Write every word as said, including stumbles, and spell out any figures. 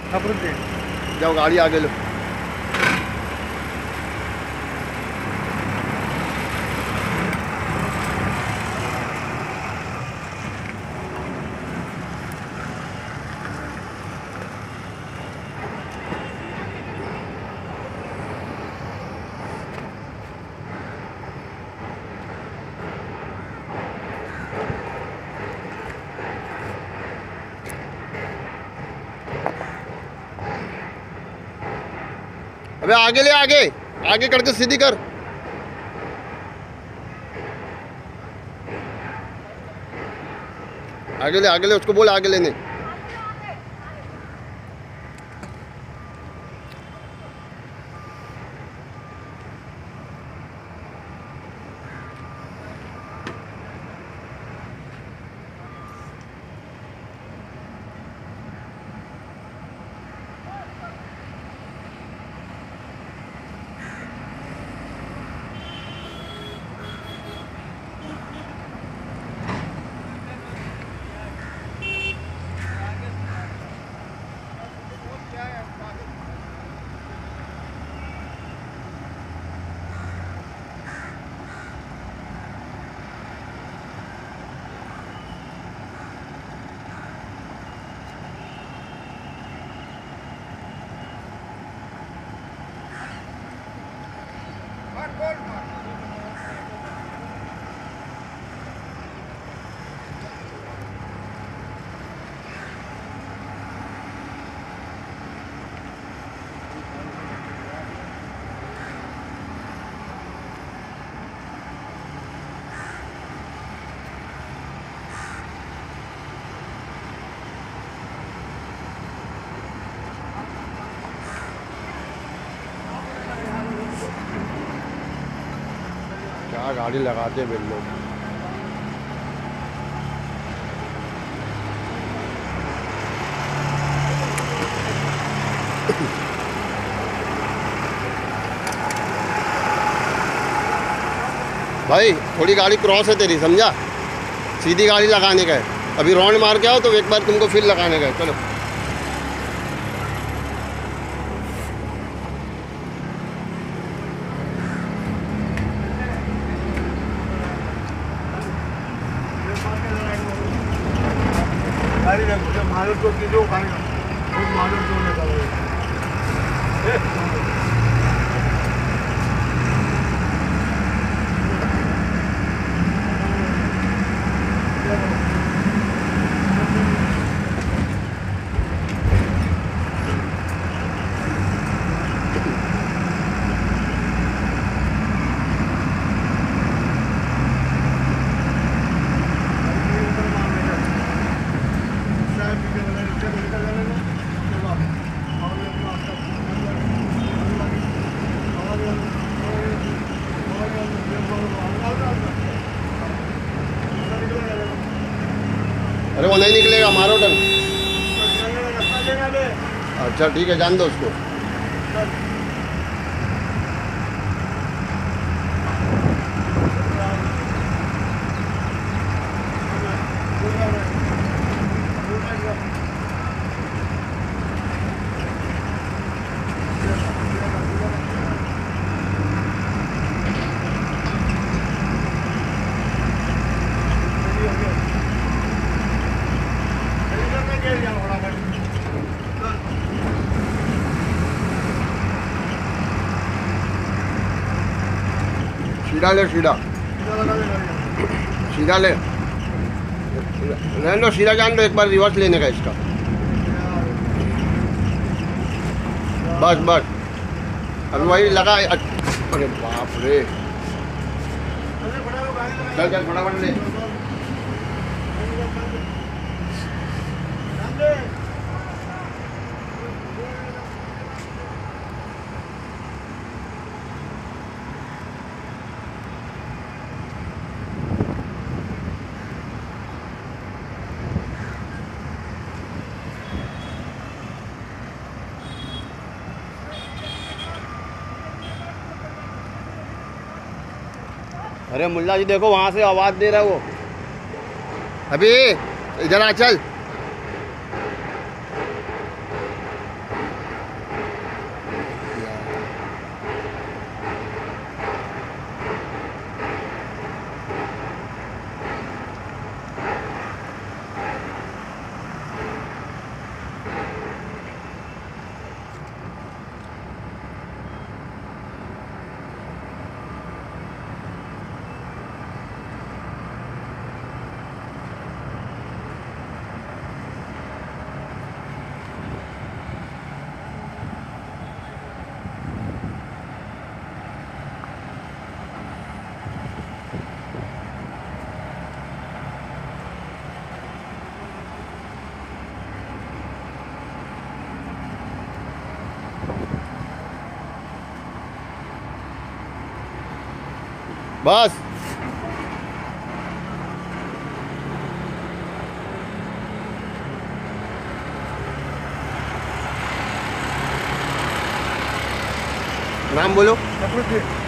जाओ गाड़ी आगे लो। अबे आगे ले, आगे आगे करके सीधी कर। आगे ले, आगे ले, उसको बोल आगे लेने। क्या गाड़ी लगाते हैं लोग। भाई थोड़ी गाड़ी क्रॉस है तेरी, समझा? सीधी गाड़ी लगाने का है। अभी राउंड मार के आओ तो एक बार तुमको फिर लगाने का है। चलो अरे वो नहीं निकलेगा, मारो टन। अच्छा ठीक है, जान दो उसको। सीधा ले, सीधा सीधा ले, रहने दो, सीधा जान दो। एक बार रिवर्स लेने का इसका, बस बस। अभी वही लगा। अरे बाप रे, चल चल फटाफट ले। अरे मुल्ला जी देखो, वहाँ से आवाज़ दे रहा है वो। अभी इधर आ, चल। बस। नाम बोलो। प्रकृति।